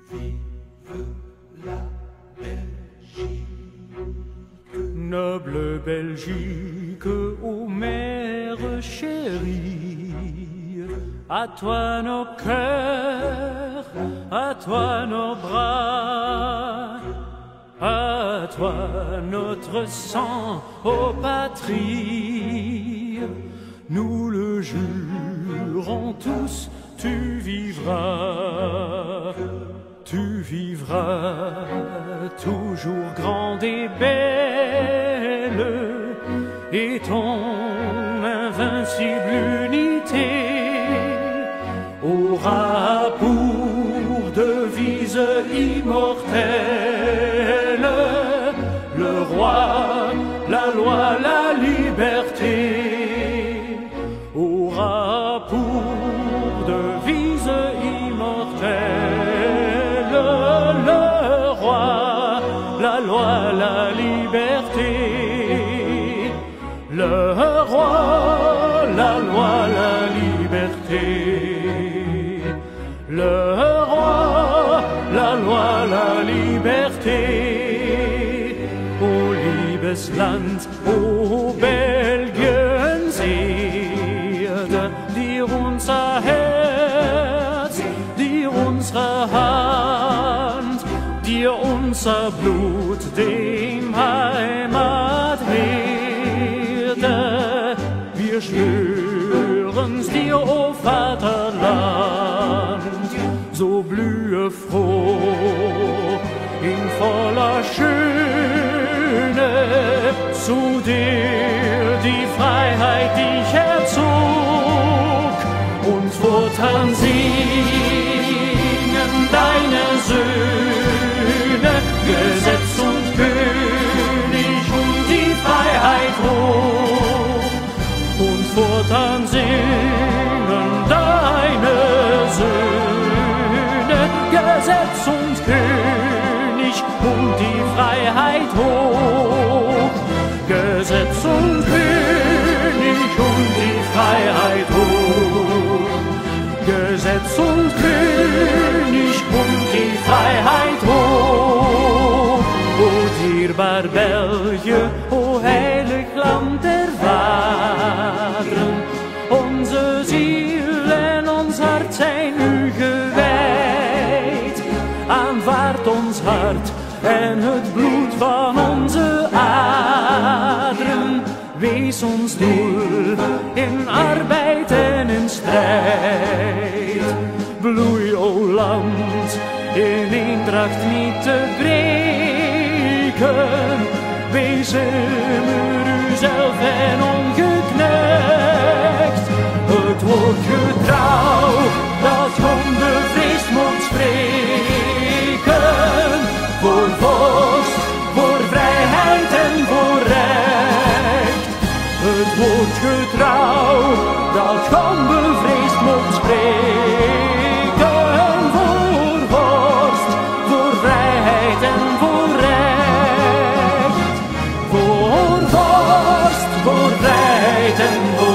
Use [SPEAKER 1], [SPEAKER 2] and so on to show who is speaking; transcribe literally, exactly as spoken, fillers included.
[SPEAKER 1] Vive la Belgique.
[SPEAKER 2] Noble Belgique, ô mère chérie, à toi nos cœurs, à toi nos bras, à toi notre sang, ô patrie. Nous le jurons tous, tu vivras, tu vivras toujours grande et belle, et ton invincible unité aura pour devise immortelle le roi, la loi, la liberté. Aura pour devise immortelle le roi, la loi, la liberté. Le roi, la loi, la liberté. Le roi, la loi, la liberté. O liebes Land, o Belgiensee, dir unser Herz, dir unsere Hand, dir unser Blut, dem Heimatwerde. Wir schwören's dir, o Vaterland, so blühe froh in voller Schöne, zu dir die Freiheit dich erzog, und fortan singen deine Söhne Gesetz und König und die Freiheit hoch, und fortan singen deine Söhne Gesetz und König und die Freiheit hoch, Gesetz und König und die Freiheit hoch, Gesetz und König und die Freiheit hoch. O dierbaar België, o heilig Land der Vaderen, onze ziel en ons hart zijn u gewijd. Aanvaard ons hart en het bloed van onze aderen. Wees ons doel in arbeid en in strijd. Bloei, o land, in eendracht niet te breken. Wees immer uzelf en ongeknecht. Het woord getrouw dat onbevreesd moet spreken. Voor vorst, voor vrijheid en voor recht. Het woord getrouw dat onbevreesd moet spreken. Voor vorst, voor vrijheid en voor recht. Voor vorst, voor vrijheid en voor recht.